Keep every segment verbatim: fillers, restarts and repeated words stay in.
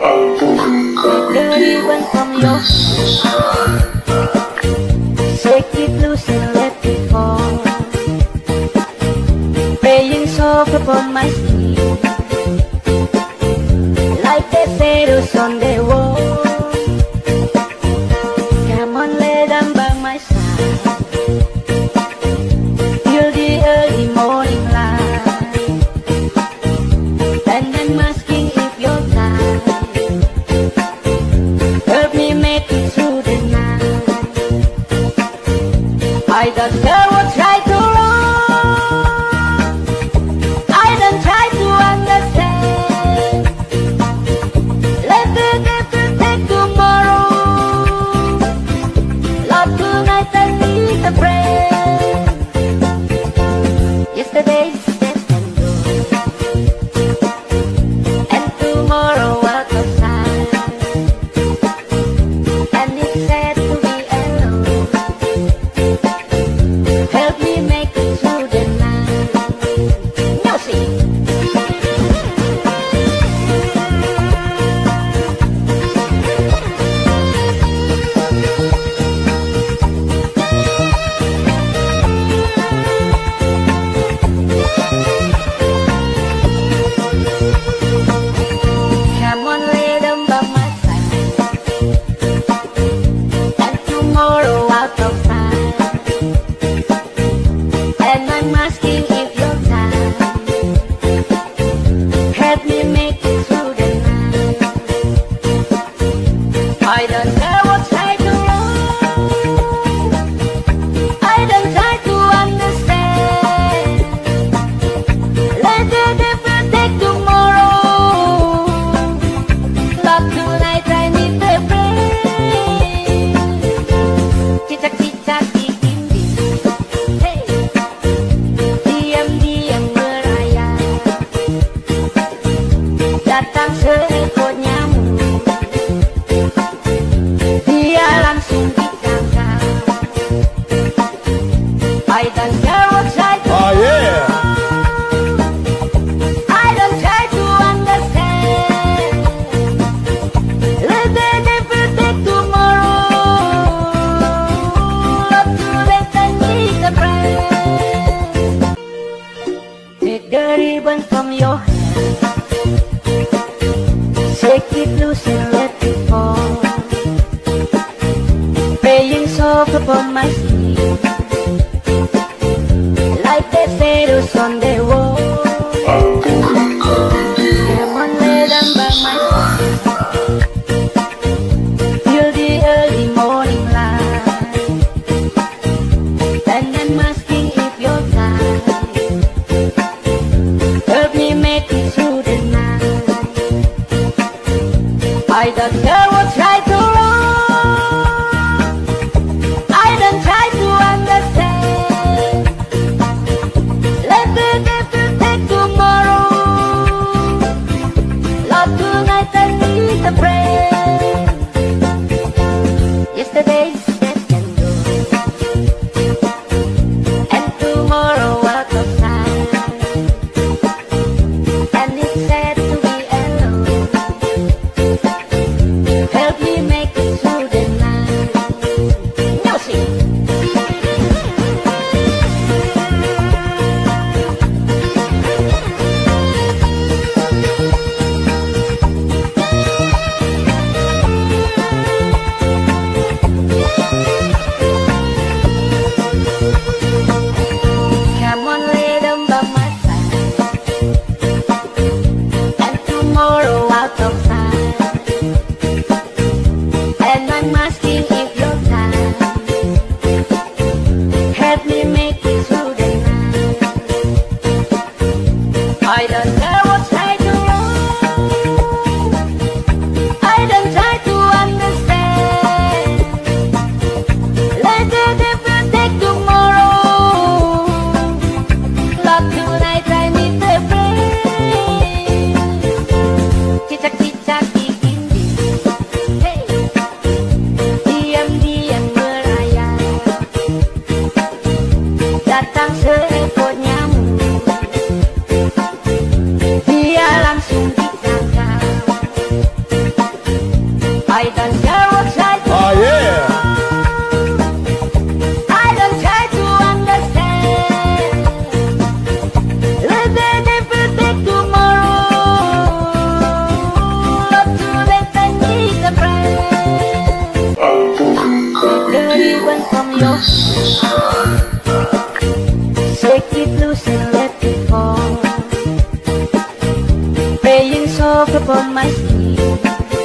The ribbon from your hand, shake it loose and let it fall, praying soft upon my skin, like the shadows on the wall. Come on, lay down by my side, till the early morning light, and I'm asking if you're tired. Help me make it through the night. I don't care what's right or wrong, I don't try to understand. Let the devil take tomorrow, Love, tonight I need a friend. Yesterday's dead and gone, and tomorrow out of sight, and it's sad to be alone. Help me make it through the night. Music. Come on, lay down by my side, and tomorrow out of sight, and I'm asking if you're tired. Help me make it through the night. I don't care what's right or wrong, I don't try to understand. Let the devil take tomorrow, Love, tonight I need a friend. Cicak-cicak di dinding, hey, diam-diam merayap, datang seekor nyamuk, dia langsung ditangkap. I don't care what's right or Oh yeah. I don't try to understand. Let the devil take tomorrow, Love, tonight I need a friend. Take the ribbon from your hand, shake it loose and let it fall, praying soft upon my skin, like the shadows on the wall. Come on, lay down by my side, till the early morning light, and I'm asking if you're tired. Help me make it through the night. I don't care what's right or wrong, I don't try to understand. Let the devil take tomorrow, Love, tonight I need a friend. Yesterday's dead and gone, and tomorrow out of sight, and it's sad to be alone. Help me make it through the night. Music. Come on, lay down by my side, and tomorrow out of sight, and I'm asking if you're tired. Help me make it through the night. I don't care what's right or wrong, I don't try to understand. Let the devil take tomorrow, Love, tonight I need a friend. Cicak-cicak your hand. Shake it loose and let it fall. Praying soft upon my skin,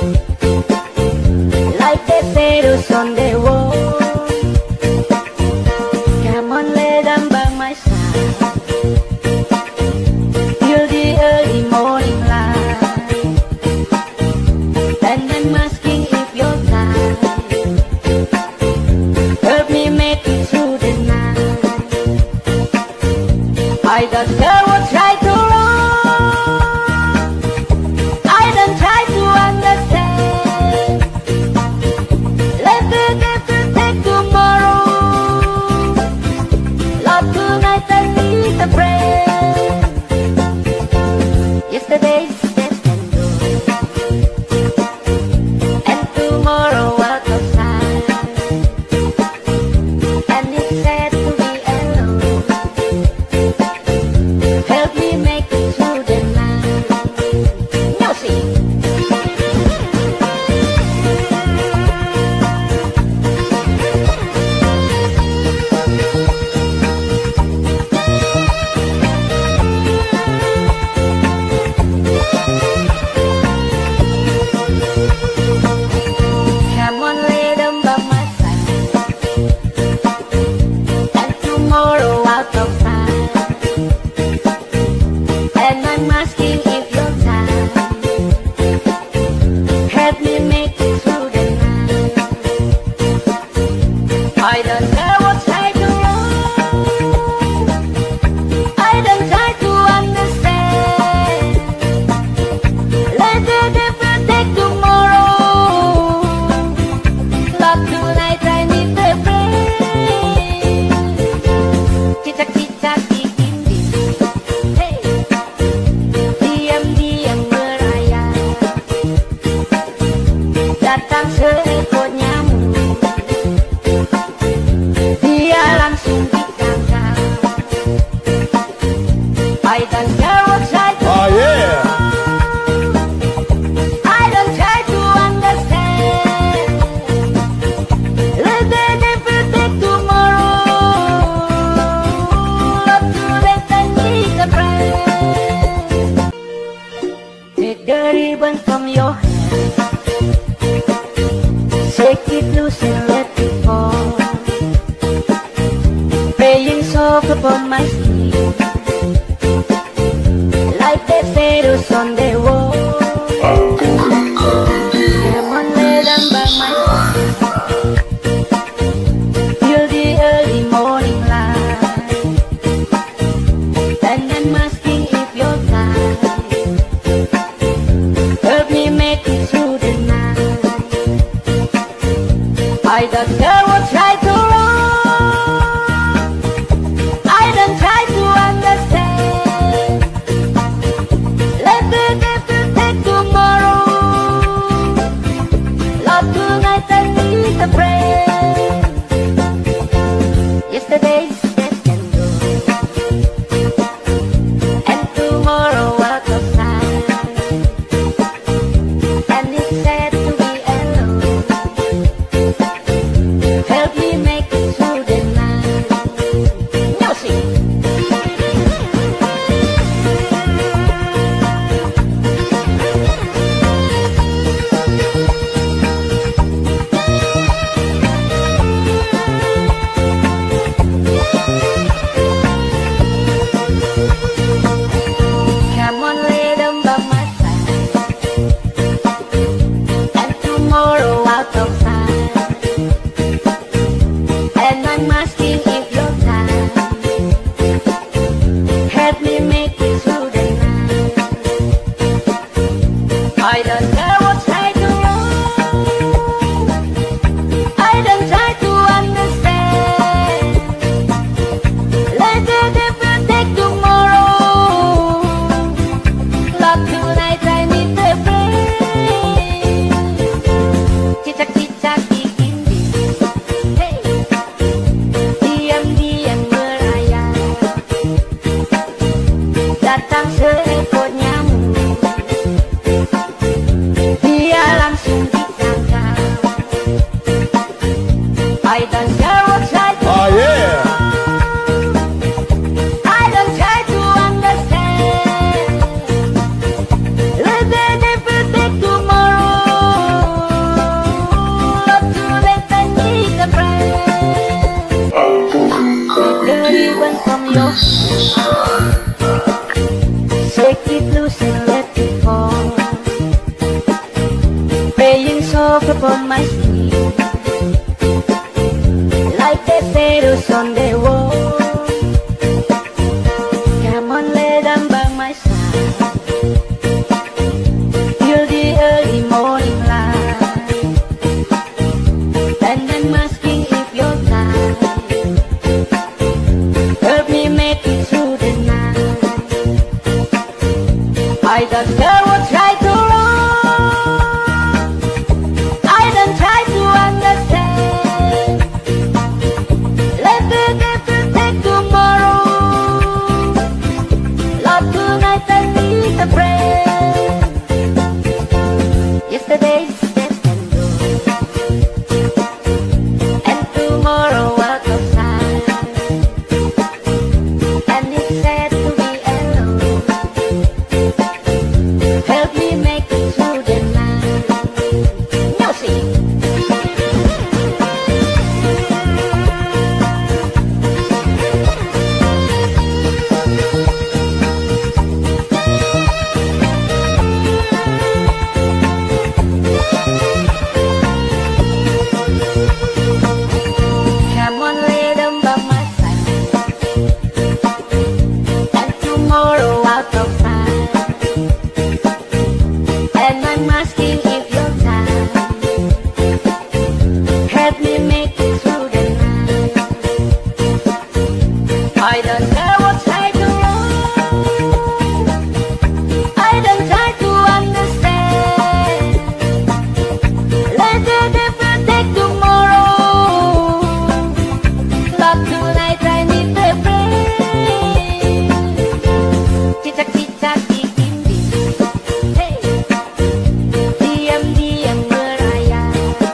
like the shadows on the wall. Come on, lay down by my side, till the early morning light. And I'm asking if you're tired, help me make it through the night. I don't care what's right or wrong, I don't try to understand. Let the devil take tomorrow, Lord, tonight I need a friend. Yesterday's dead and gone, and tomorrow out of sight. And it's sad to be alone, help me make it through the night. Music. Come on, lay them by my side, and tomorrow out of sight. And I'm asking if you're tired, help me make it through the night. I don't care what's right or wrong, I don't try to understand. Let the devil take tomorrow, Lord, tonight I need a friend. Cicak-cicak di dinding, hey, diam-diam merayap, datang seekor nyamuk, dia langsung ditangkap. I don't care what's right or Oh yeah. I don't try to understand. Let the devil take tomorrow, Lord, tonight I need a friend. Take the ribbon from your hand, shake it loose and let it fall. Praying soft upon my skin, like the shadows on the wall. Come on, lay down by my side, till the early morning light. And I'm asking if you're tired, help me make it through the soft upon my skin, like the shadows on the wall. Come on, lay down by my side, till the early morning light. And I'm asking if you're tired, help me make it through the night. I don't care what's right or wrong, I don't try to understand. Let the devil take tomorrow, Lord, tonight I need a friend. Yesterday's dead and gone, and tomorrow out of sight. And it's sad to be alone, help me make it through the night. Music. Come on, lay down by my side, and tomorrow out of sight. And I'm asking if you're tired, help me make it through the night. I don't care what's right or wrong, I don't try to understand. Let the devil take tomorrow, Lord, tonight I need a friend. Cicak-cicak di dinding, hey, diam-diam merayap,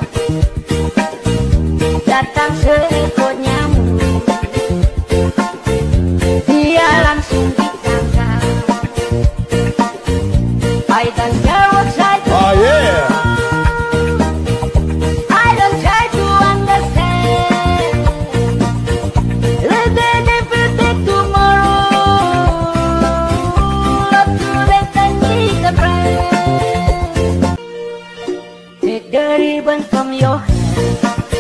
datang seekor nyamuk, dia langsung ditangkap. I don't care what's right or Oh yeah. I don't try to understand. Let the devil take tomorrow, Lord, tonight I need a friend. Take the ribbon from your hand,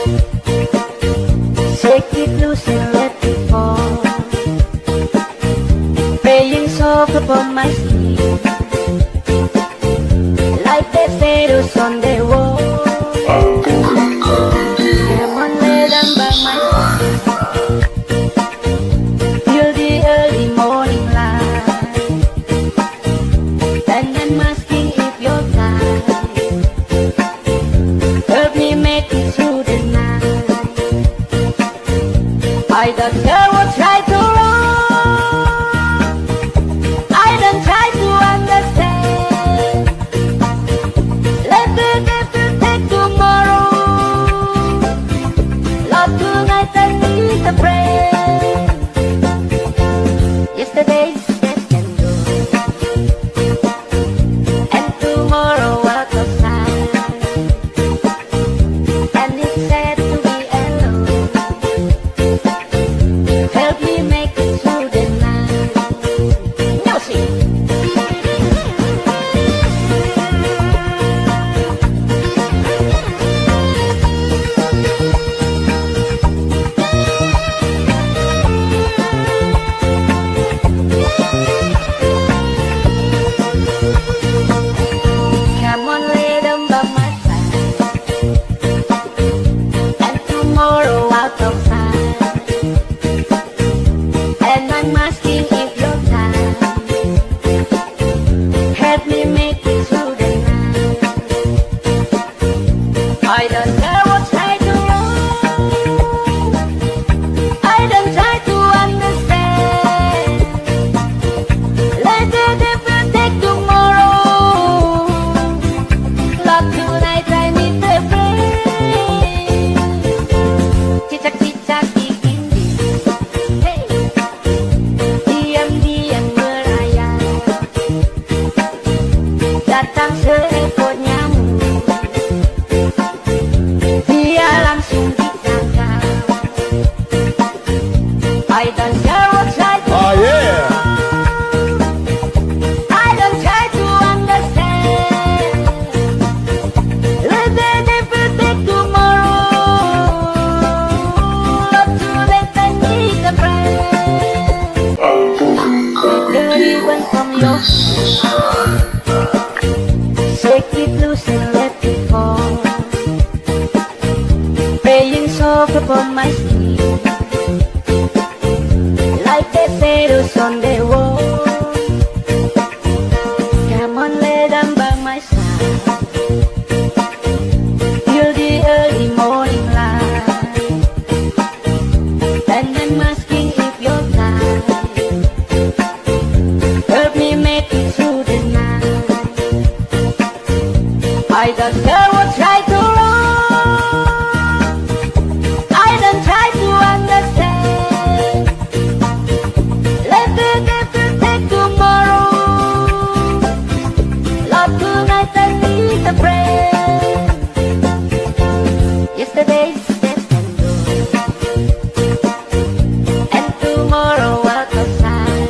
shake it loose and let it fall, playing soft upon my skin, like the shadows on the wall. Come on, lay down by my side, till the early morning light. And I'm asking if you're tired, help me make it through the night. I don't care what's right or wrong, I don't try to understand. Let the devil take tomorrow, Lord, tonight I need a friend. Yesterday's dead and gone, and tomorrow out of sight. And it's sad to be alone, help me make it through the night. Music. Come on, lay down by my side, and tomorrow out of sight. And I'm asking if you're tired, help me make it through the night. I don't care what's right or wrong, I don't try to understand. Let the devil take tomorrow, Lord, tonight I need a friend. Cicak-cicak di dinding, hey, diam-diam merayap, datang seekor nyamuk, dia langsung ditangkap. I don't care what's right or Oh yeah. I don't try to understand. Let the side till the early morning light, and I'm asking if you're tired. Help me make it through the night. I don't care what try to run, I don't try to understand. Let the devil take tomorrow. Love tonight I need a friend. Yesterday's dead and gone, and tomorrow walk outside,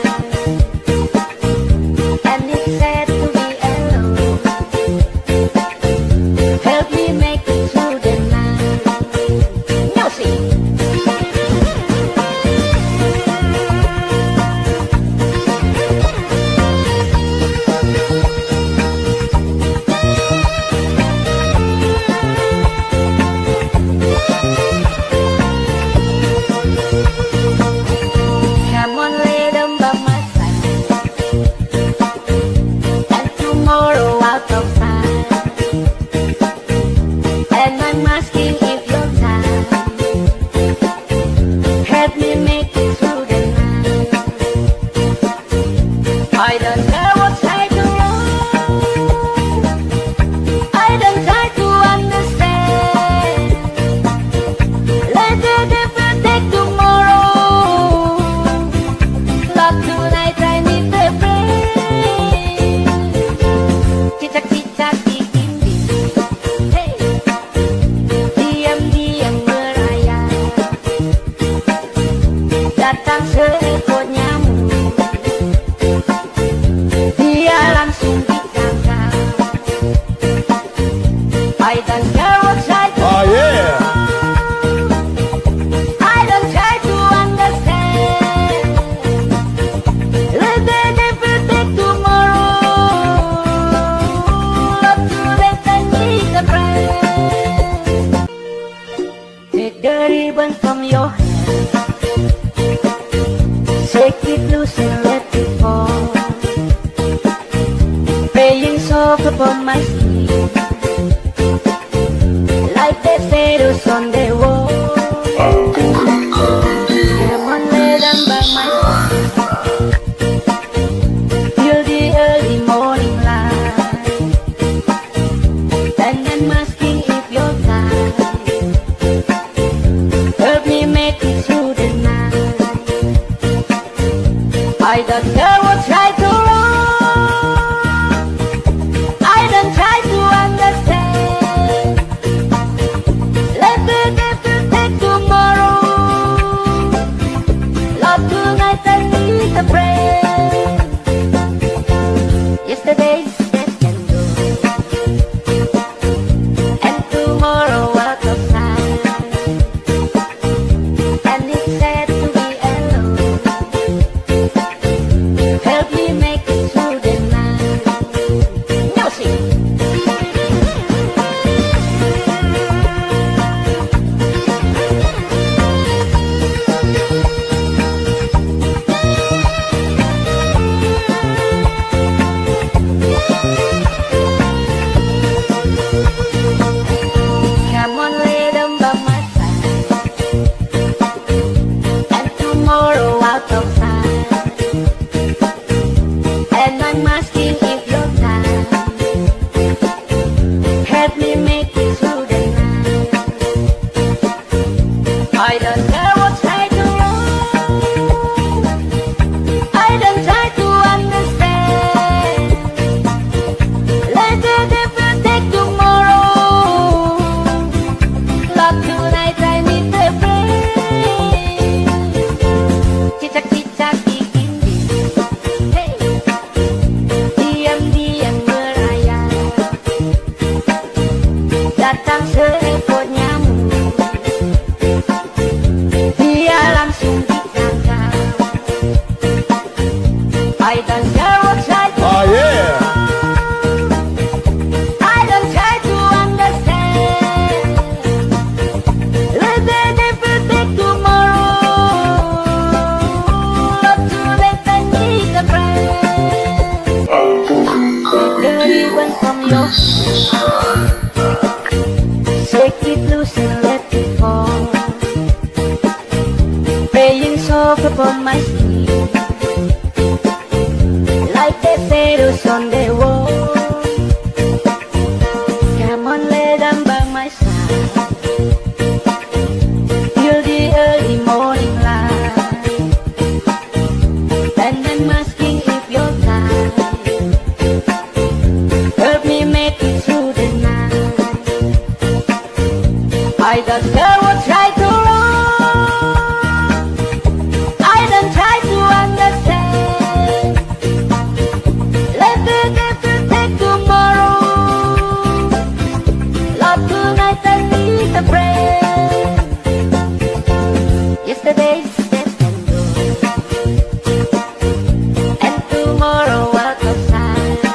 and it's sad to be alone. Help me upon my skin, like the shadows on the wall. Come on, lay down by my side, till the early morning light. And I'm asking if you're tired, help me make it through the night. I don't care what's right or wrong, I don't try to understand. Let the devil take tomorrow, love tonight I need a friend. Yesterday's dead and gone, and tomorrow out of sight.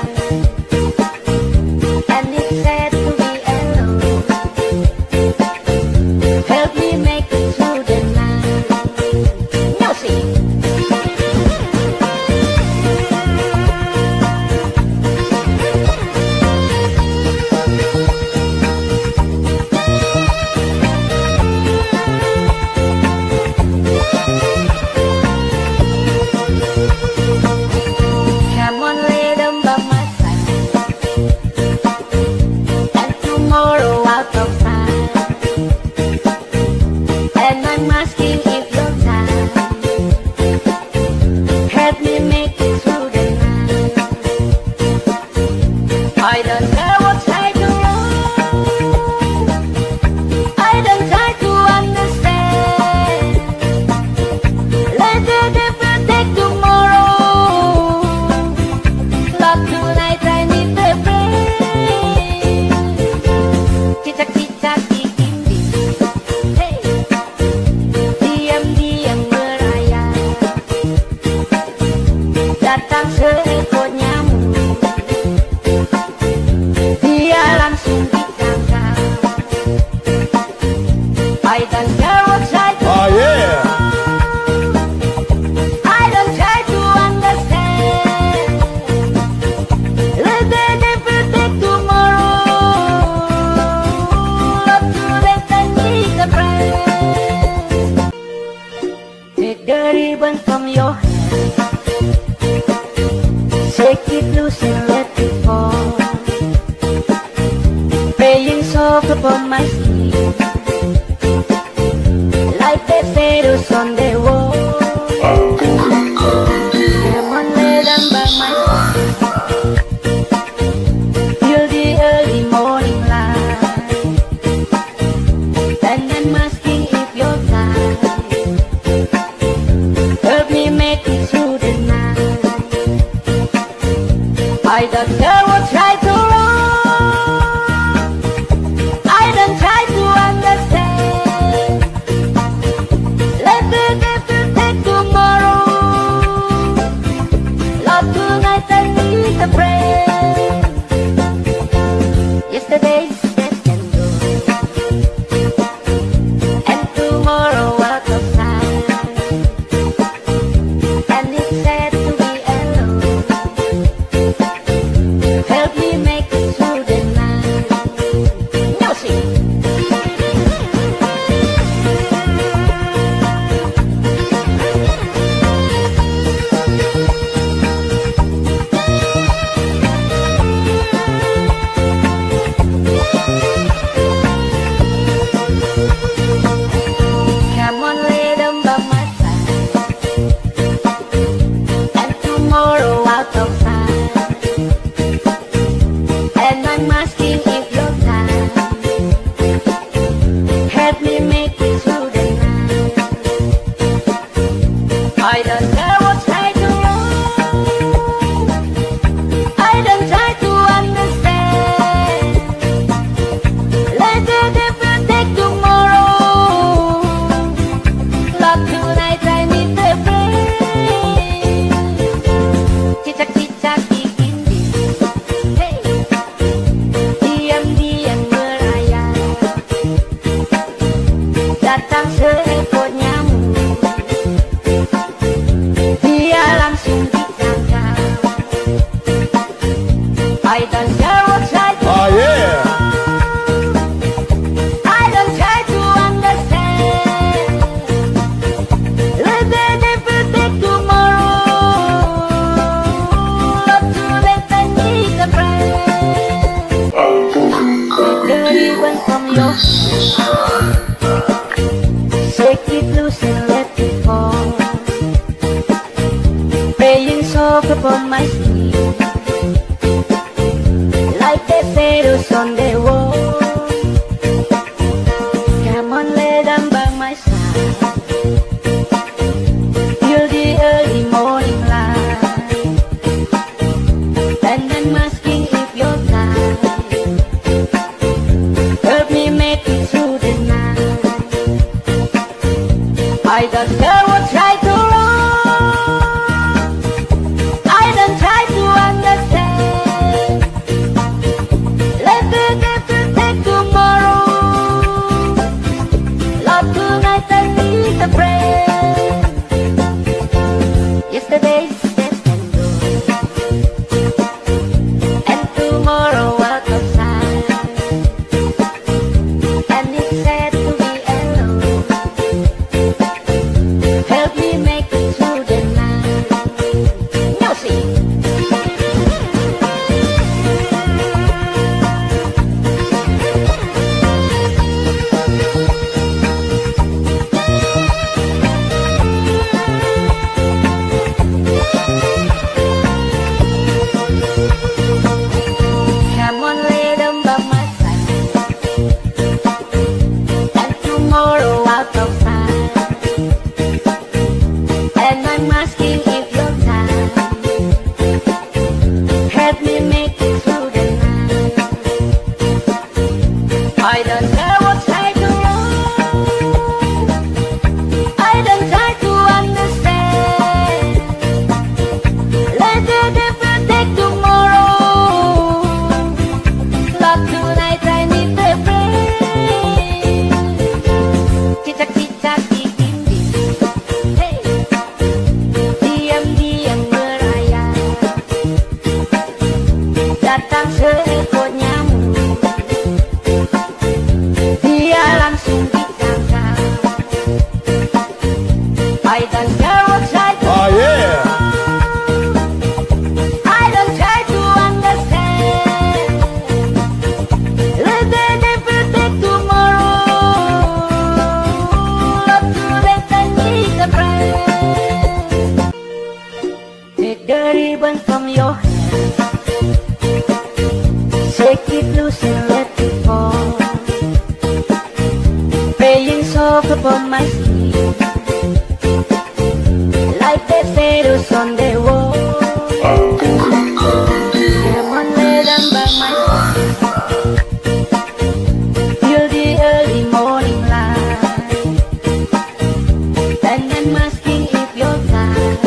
And it's sad to be alone, help me make it through the night. Music. Come on, lay down by my side, and tomorrow out of sight. And I'm asking if you're tired, help me make it through the night. I don't care what's right or wrong, I don't try to understand. Let the devil take tomorrow, love tonight I need a friend. Cicak-cicak di dinding, hey, diam-diam merayap, datang seekor nyamuk, dia langsung ditangkap. I don't care what's right or Oh yeah. I don't try to understand. Let the devil take tomorrow, love tonight I need a friend. Take the ribbon from your hand, shake it loose and let it fall, playing soft upon my skin, like the shadows on the wall. Come on, lay down by my side, till the early morning light. And I'm asking if you're tired, help me make it through the night. I don't care what's right or wrong, I don't try to understand. Let the devil take tomorrow, love tonight I need a friend. Yesterday's dead and gone, and tomorrow out of sight. And it's sad to be alone, help me make it through the night. Music. ribbon from your hair. Shake it loose and let it fall. Praying soft upon my skin, like the shadows on the wall. Come on, lay down by my side, till the early morning light. And I'm asking if you're tired, help me make it through the night. I don't care what try to run, I don't try to understand. Let the devil take tomorrow. Love tonight, I need a friend. Yesterday's dead and gone, and tomorrow out of sight. And it's sad to be alone. Help me make it through the night. Music. Come on, lay down by my side, and tomorrow out of sight. And I'm asking if you're tired, help me make it through the night. I don't care what try to run, I don't try to understand. Let the devil take tomorrow. Love tonight, I need a friend. Cicak-cicak di dinding, hey, diam-diam merayap. Datang seekor nyamuk, dia langsung ditangkap. I don't care what try to Oh yeah. I don't try to understand. Let the devil take tomorrow. Love tonight, I need a friend. Take the ribbon from your hair, shake it loose and let it fall. Praying soft upon my skin, like the shadows on the wall. Come on, lay down by my side, till the early morning light. And I'm asking if you're tired,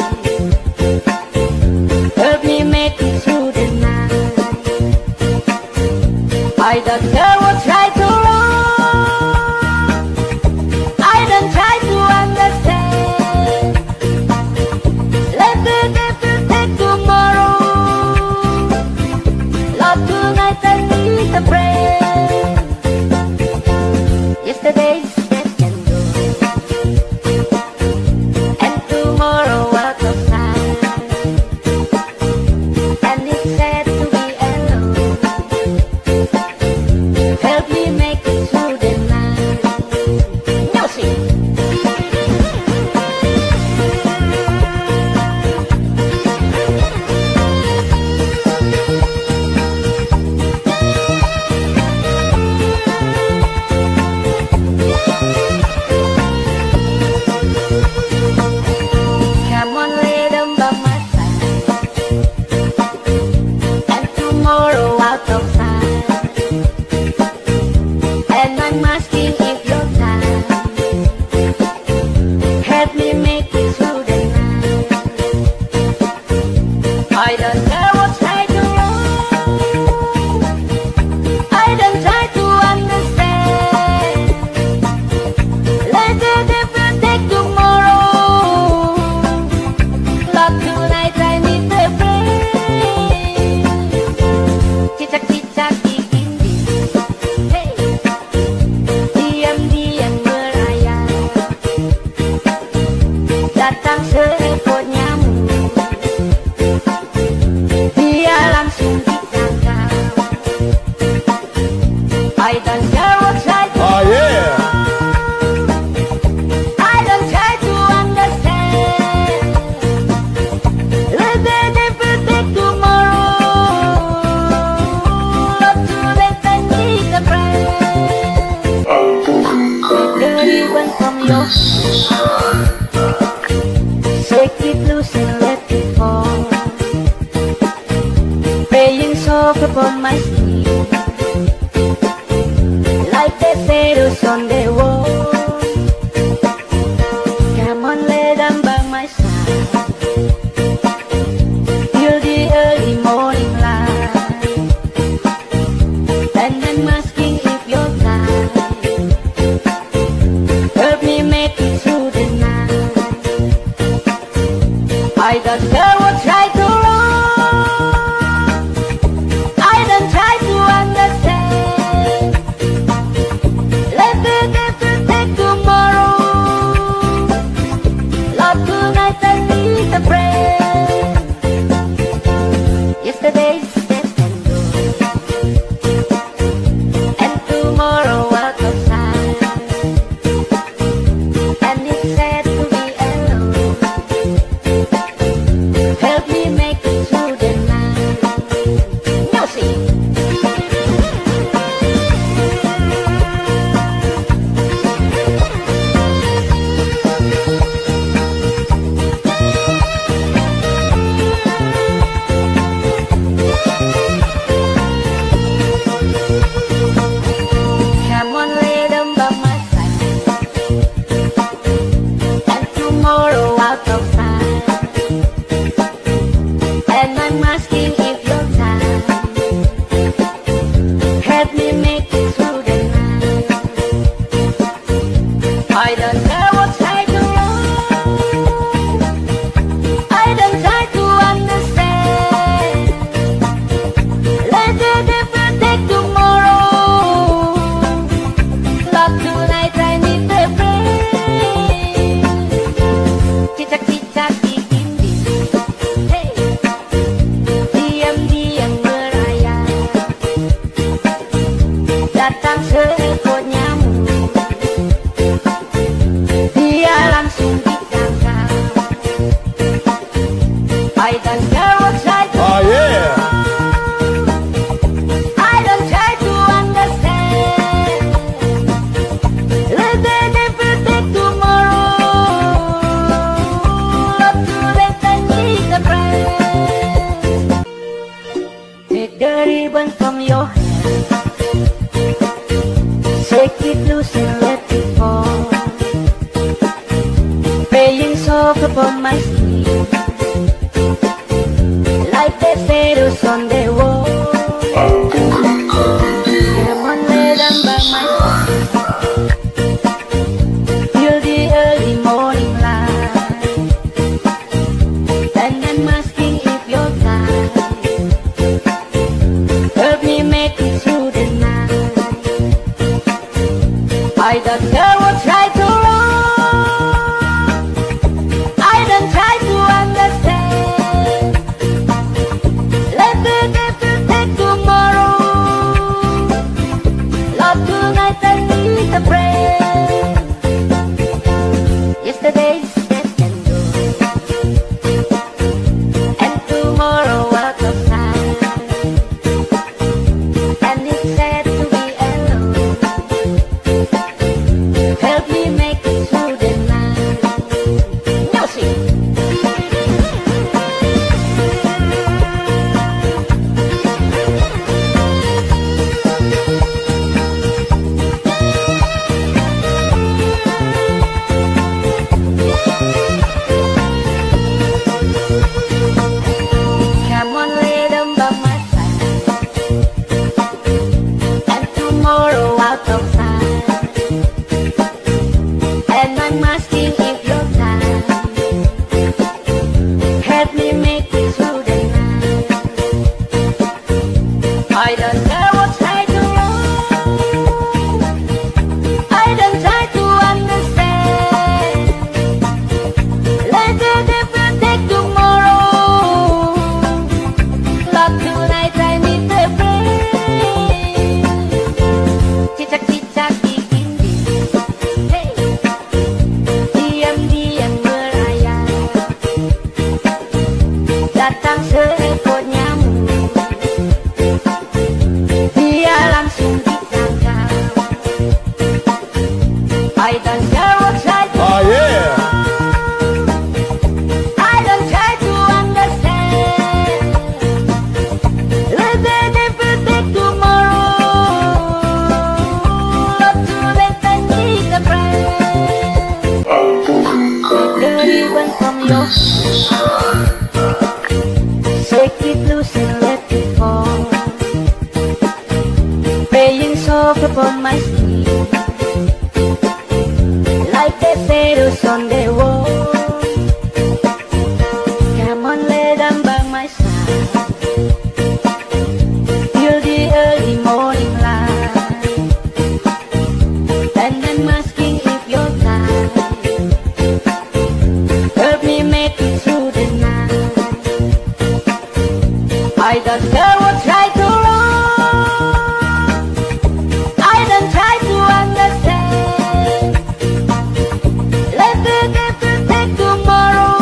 help me make it through the night. I don't care what try to run, I don't try to understand. Let the devil take tomorrow. Love tonight, I need a friend. Yesterday's dead and gone, and tomorrow out of sight. And it's sad to be alone. ribbon from your hand. Shake it loose and let it fall. Praying soft upon my skin, like the shadows on the wall. Come on, lay down by my side, till the early morning light. And I'm asking if you're tired, help me make it through the night. I don't care what's right or wrong, I don't try to understand. Let the devil take tomorrow, Lord, tonight I need a friend. Yesterday's dead and gone, and tomorrow out of sight. And it's sad to be alone, help me make it through the night. Music. Come on, lay down by my side, and tomorrow out of sight. And I'm asking if you're tired, help me make it through the night. I don't care what's right or wrong, I don't try to understand. Let the devil take tomorrow, Lord, tonight I need a friend. Cicak-cicak di dinding, hey, diam-diam merayap. Datang seekor nyamuk, dia langsung ditangkap. I don't care what's right or Oh yeah. I don't try to understand. Let the devil take tomorrow, Lord, tonight I need a friend. Take the ribbon from your hand, shake it loose and let it fall. Praying soft upon my skin, like the shadows on the wall. Come on, lay down by my side, till the early morning light. And I'm asking if you're tired, help me make it through the night. I don't care what's right or wrong, I don't try to understand. Let the devil take tomorrow, Lord, tonight I need a friend. Yesterday's dead and gone, and tomorrow out of sight. And it's sad to be alone, help me make it through the night. Music. Come on, lay down by my side, and tomorrow out of sight. And I'm asking if you're tired, help me make it through the night. I don't care what's right or wrong, I don't try to understand. Let the devil take tomorrow, Lord, tonight I need a friend. Cicak-cicak your hand. Shake it loose and let it fall. Praying soft upon my skin, like the shadows on the wall. Come on, lay down by my side till the early morning light. And I'm asking if you're tired. Help me make it through the night. I don't care what's right or wrong. I don't try to understand. Let the devil take tomorrow.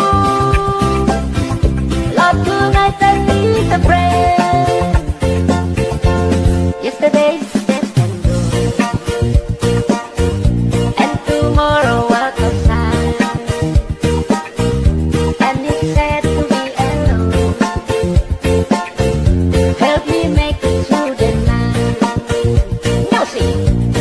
Love tonight I need a friend. Yesterday's dead and gone, and tomorrow out of sight. And it's sad to be alone. Help me make it through the night. Music.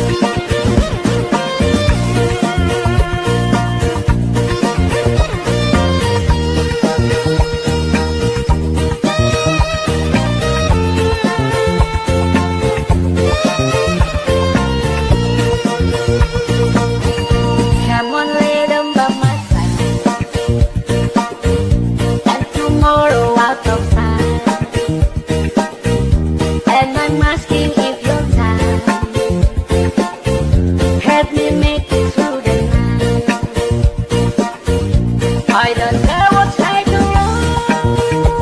Come on, lay down by my side, and tomorrow out of sight. And I'm asking if you're tired. Help me make it through the night. I don't care what's right or wrong.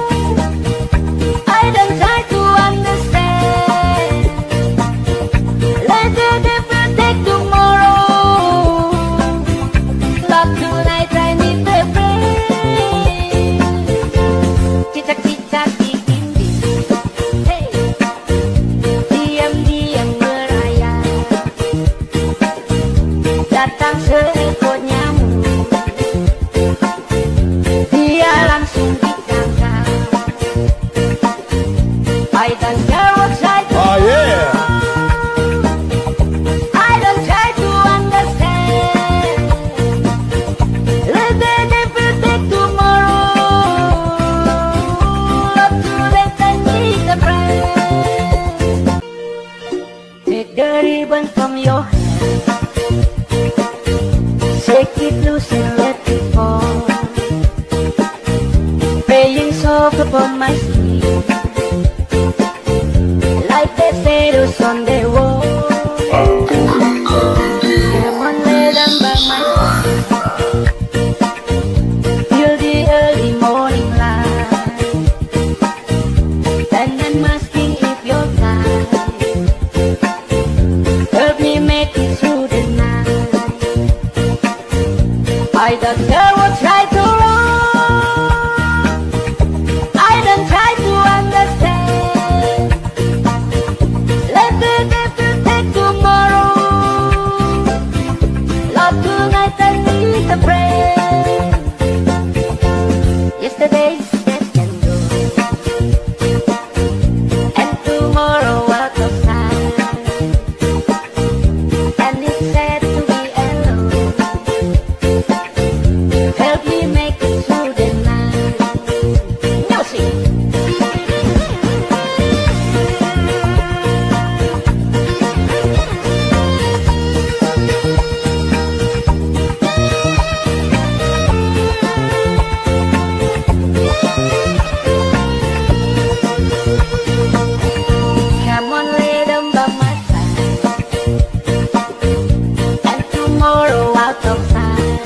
I don't try to understand. Let the devil take tomorrow. Love tonight I need a friend. Cicak cicak di dinding, hey. Diam-diam merayap. Datang seekor nyamuk, dia langsung ditangkap. I don't care what's right or Oh yeah. I don't try to understand. Let the devil take tomorrow. Love tonight I need a friend. Take the ribbon from your hand. Shake it loose and let it fall. Praying soft upon my skin, like the shadows on the wall. Come on, lay down by my side till the early morning light. And I'm asking if you're tired. Help me make it through the night. I don't care what's right or wrong. I don't try to understand. Let the devil take tomorrow. Love tonight I need a friend. Yesterday's dead and gone, and tomorrow out of sight. And it's sad to be alone. Help me make it through the night. Music. Come on, lay down by my side, and tomorrow out of sight.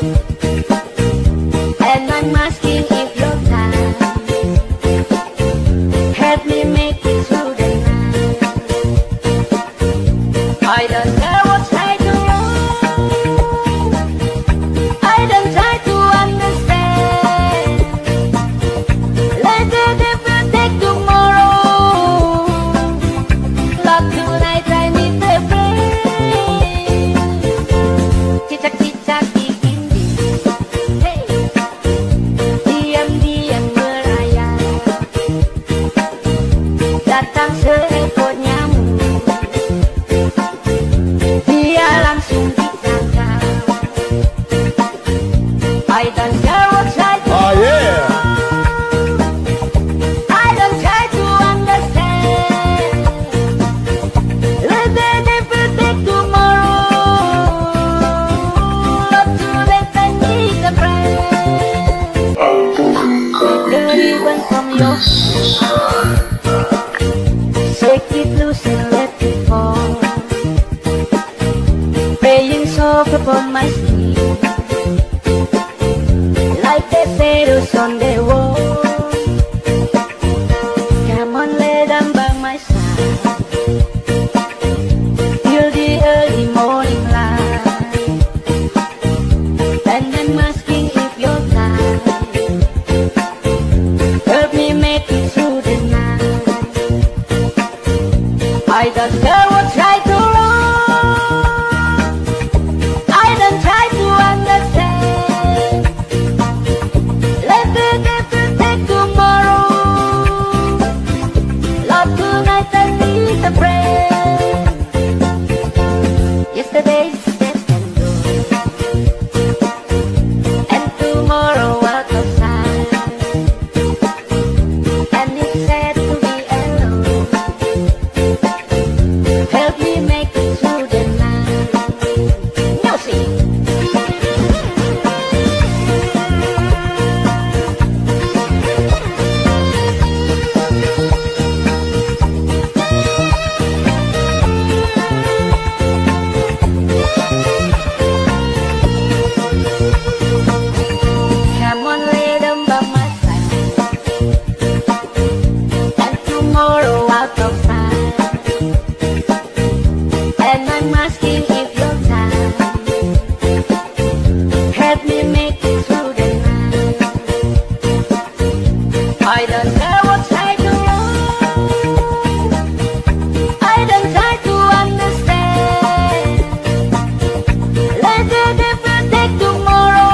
And I'm asking if you're tired. Help me make it through the night. I don't care what's right or wrong. I don't try to understand. Let the devil take tomorrow. Love tonight I need a friend. Cicak cicak di dinding, hey. Diam-diam merayap. Datang seekor nyamuk, your hand. Shake it loose and let it fall. Praying soft upon my skin, like the shadows on the wall. Come on, lay down by my side till the early morning light. And I'm asking if you're tired. Help me make it through the night. I don't care what's right or wrong. I don't try to understand. Let the devil take tomorrow. Love, tonight I need a friend. Yesterday's dead and gone, and tomorrow out of sight. And it's sad to be alone. Help me make it through the night. Music. Come on, lay down by my side, and tomorrow out of sight. And I'm asking if you're tired. Help me make it through the night. I don't care what's right or wrong. I don't try to understand. Let the devil take tomorrow.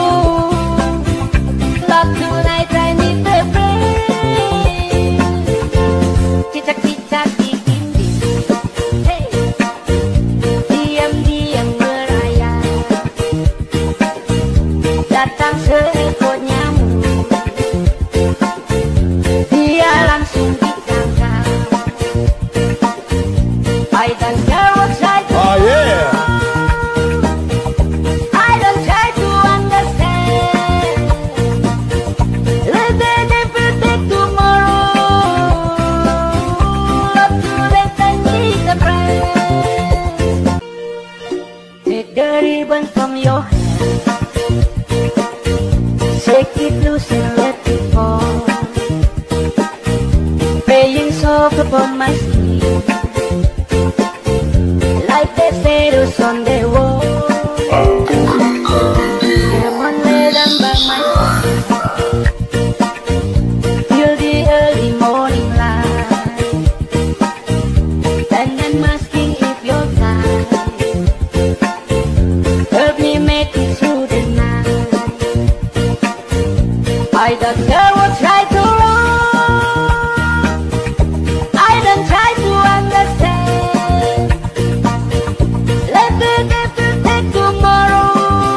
Love, tonight I need a friend. Cicak-cicak di dinding, hey, diam-diam merayap. Datang seekor nyamuk, dia langsung ditangkap. I don't care what's right or Oh yeah. I don't try to understand. Let the devil take tomorrow. Love, tonight I need a friend. Take the ribbon from your hand. Shake it loose and let it fall. Praying soft upon my skin, like the shadows on the wall. Come on, lay down by my side till the early morning light. And I'm asking if you're tired. Help me make it through the night. I don't care what's right or wrong. I don't try to understand. Let the devil take tomorrow.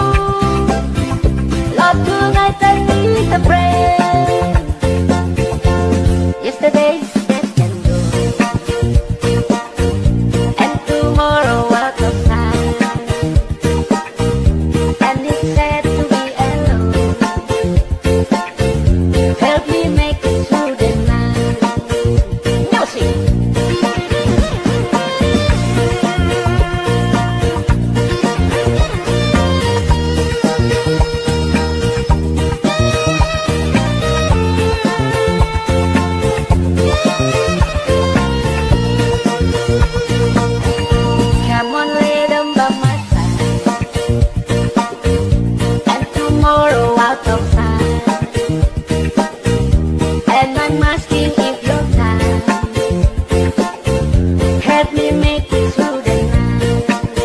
Love, tonight I need a friend. Yesterday's dead and gone, and tomorrow out of sight. And it's sad to be alone. Help me make it through the night. Music. Come on, lay down by my side, and tomorrow out of sight. And I'm asking if you're tired. Help me make it through the night.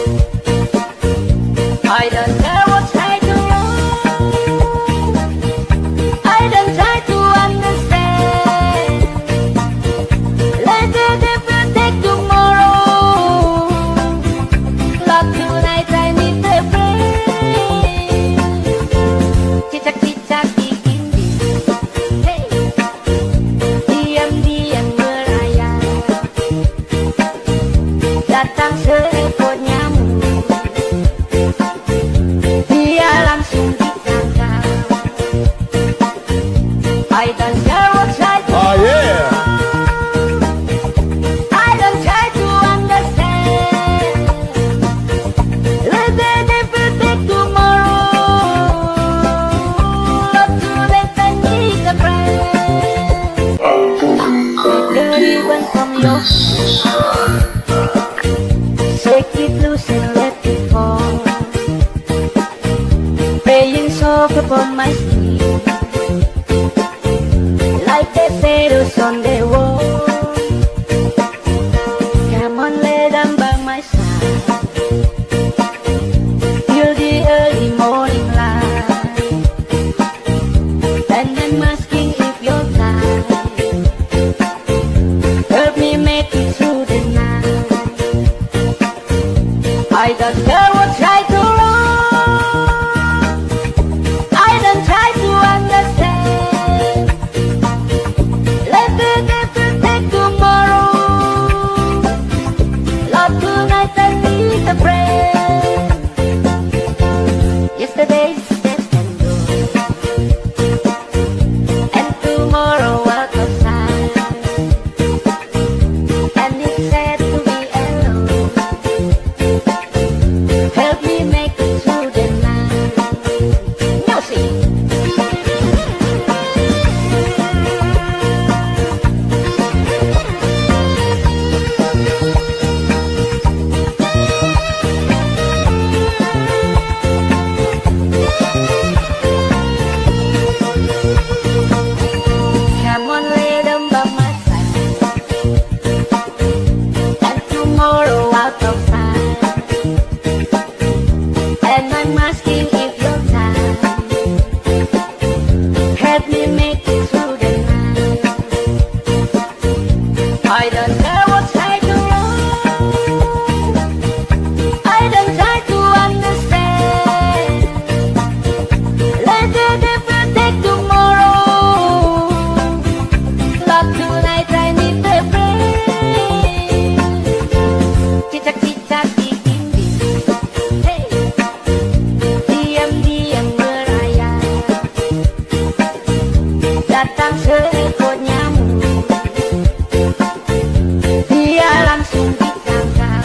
I don't care what's right or wrong. I don't try to understand. Let the devil take tomorrow. Love, tonight I need a friend. Cicak-cicak di dinding, hey, diam-diam merayap. Datang seekor nyamuk, dia langsung ditangkap. I don't care what's right till the early morning light, and I'm asking if you're tired. Help me make it through the night. I don't care what's right or wrong, I don't try to understand. Let the devil take tomorrow, Lord, tonight I need a friend. Yesterday's dead and gone, and tomorrow out of sight, and it's sad to be alone. Help me make it through the night. Music. Come on, lay them by my side, and tomorrow out of sight, and I'm asking if you're tired. Help me make it through the night. I don't care what's right or wrong, I don't try to understand. Let the devil take tomorrow, Lord, tonight I need a friend. Cicak-cicak di dinding, hey, diam-diam merayap, datang seekor nyamuk, dia langsung ditangkap.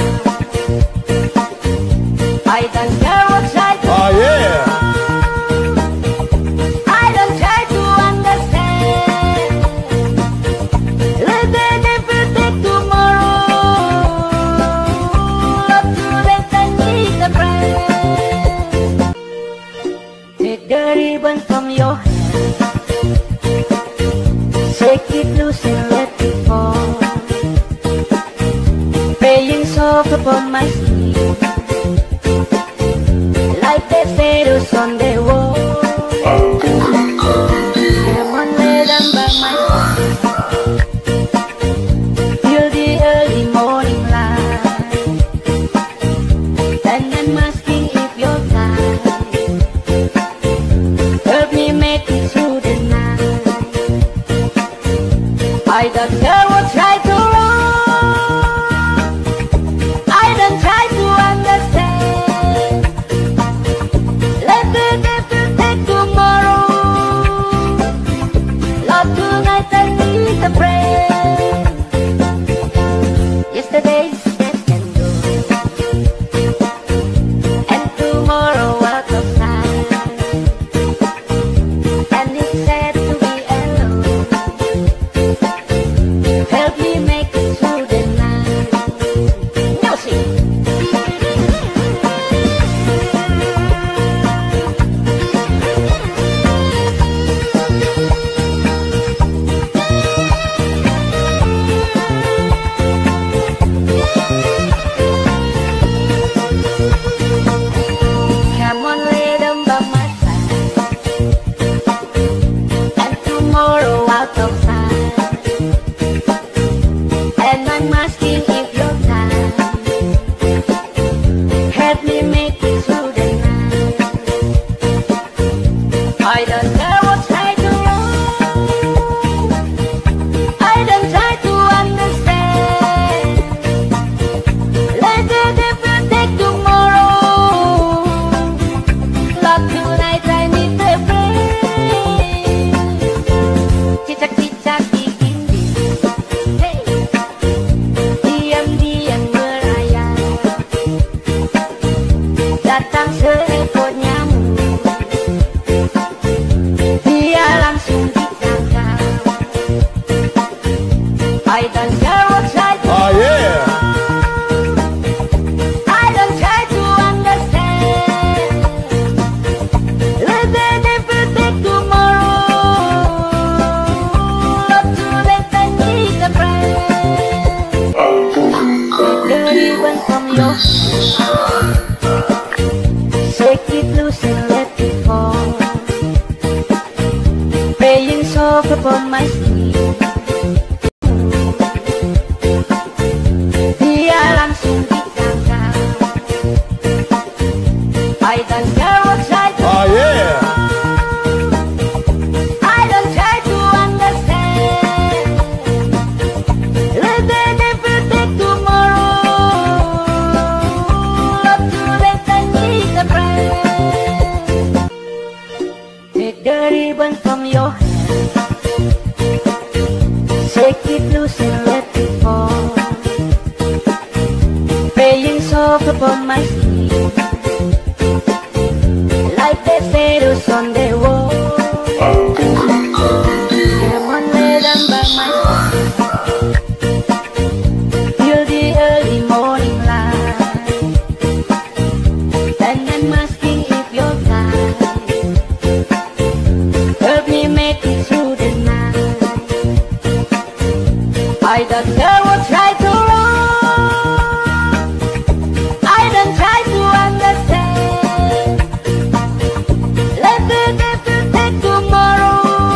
I don't care what's right or Oh yeah. I don't try to understand. Let the devil take tomorrow, Lord, tonight I need a friend. Take the ribbon from your hair, shake it loose and let it fall, playing soft upon my skin, like the shadows on the wall. Come on, lay them by my side, till the early morning light, and I'm asking if you're tired. Help me make it through the night. I don't care what's right or wrong, I don't try to understand. Let the devil take tomorrow, Lord, tonight I need a friend. Yesterday's dead and gone, and tomorrow out of sight, and it's sad to be alone. Help me make it through the night. Music. Come on, lay them by my side, and tomorrow out of sight, and I'm asking if you're tired. Help me make it through the night. I don't care what's right or wrong, I don't try to understand. Let the devil take tomorrow, Lord, tonight I need a friend. Cicak-cicak di dinding, hey, diam-diam merayap, datang seekor nyamuk, dia langsung ditangkap. I don't care what's right or Oh yeah. wrong, Shake it loose and let it fall. Praying soft upon my sleeve. Dia langsung ditangkap. I don't care what I do. Oh yeah. I don't try to understand. Let the devil take tomorrow. Not too late, I need a friend. Take the ribbon from your hand. Shake it loose and let it fall. Praying soft upon my sleeve. Like the shadows on the wall. Come on, let them by my side. Till the early morning light. And I'm asking if you're tired. Help me make it through the night. I don't care what's right or wrong. I don't try to understand. Let the devil take tomorrow.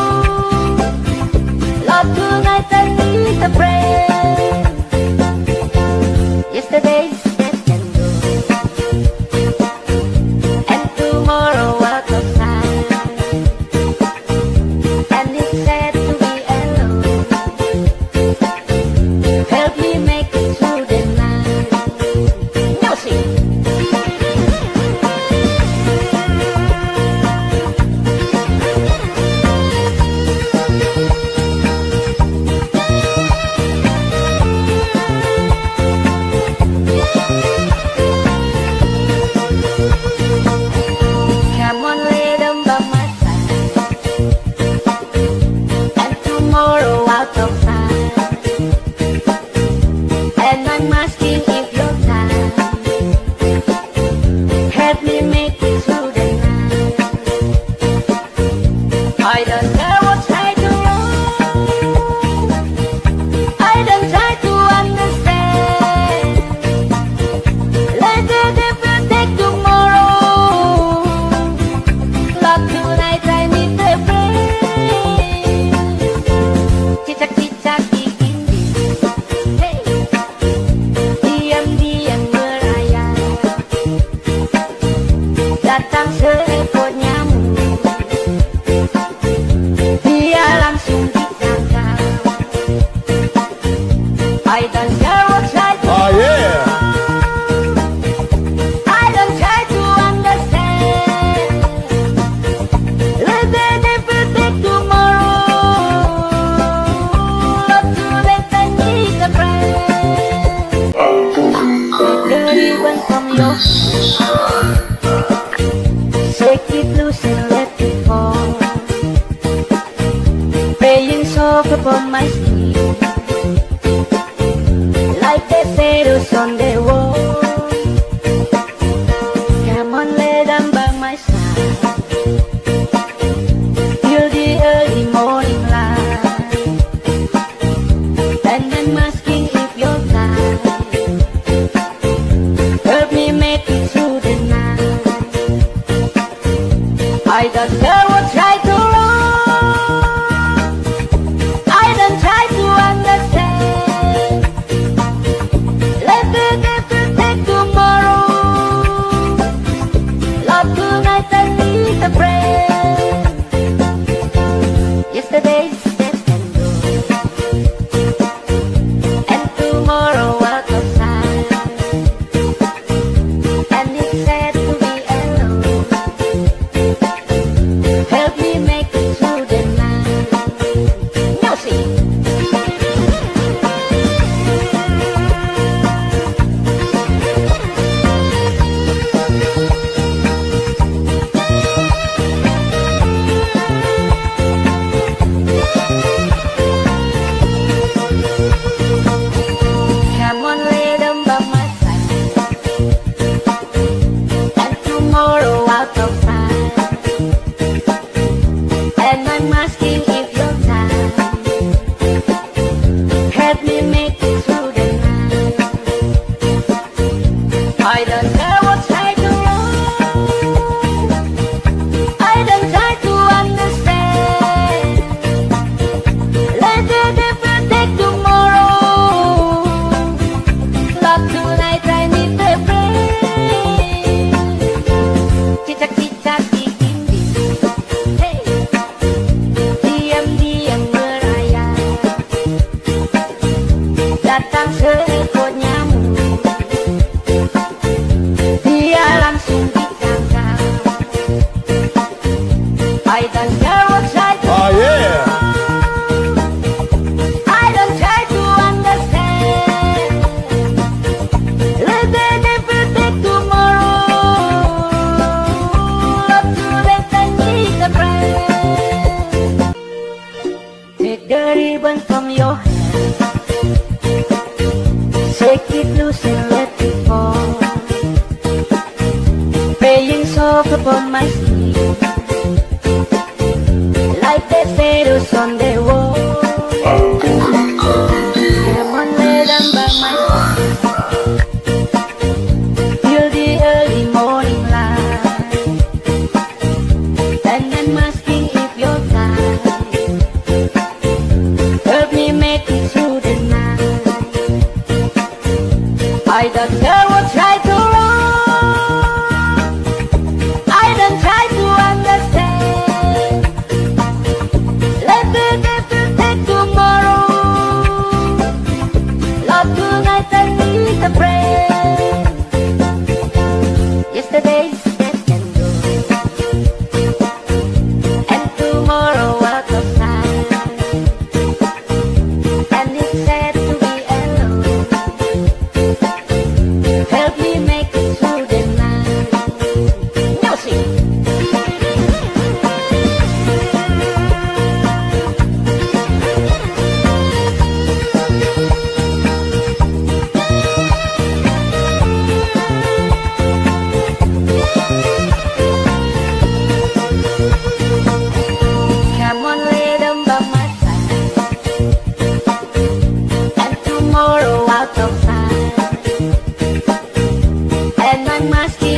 Lord, tonight I need a friend. Yesterday's dead and gone, and tomorrow out of sight. And it's sad to be alone. Help me make it through the night. Now sing. Come on, lay them by my side. And tomorrow out of sight. And I'm asking if you're tired. Help me make it through the night. I don't care what's right or wrong. I don't try to understand. Let the devil take tomorrow. Love tonight I need a friend. Cicak-cicak di dinding. Hey. Diam-diam merayap. Datang seekor nyamuk. Dia langsung ditangkap. I don't care what's right or Oh yeah. I don't try to understand. Let the devil take tomorrow. Not too late, I need a friend. Take the ribbon from your hand. Shake it loose and let it fall. Praying soft upon my sleeve. Like the shadows on the wall. Come on, lay them by my side. Till the early morning light. And I'm asking if you're tired. Help me make it through the night. I don't care what's right or wrong. I don't try to understand. Let the devil take tomorrow. Lord, tonight I need a friend. Yesterday's dead and gone, and tomorrow out of sight. And it's sad to be alone. don't care what I do wrong. I don't try to understand. Let the devil take tomorrow. Love tonight I need the brain. Cicak cicak di dinding. Hey, diam diam merayap. Datang seekor nyamuk. Dia langsung ditangkap. I don't care what I do. Oh yeah. I don't try to understand. Let the devil take tomorrow. Love tonight I need a friend. Take the ribbon from your hand. Shake it loose and let it fall. Praying soft upon my sleeve, like the shadows on the wall. Come on, lay down by my side. Feel the early morning light, and I'm asking if you're tired. Help me make it through the night. I don't care what right or wrong. I don't try to understand. Let the devil take tomorrow. Love tonight I need a friend. Yesterday's dead and gone, and tomorrow out of sight. And it's sad to be alone. Help me make it through the night. Now sing. Come on, lay down by my side, and tomorrow out of sight. And I'm asking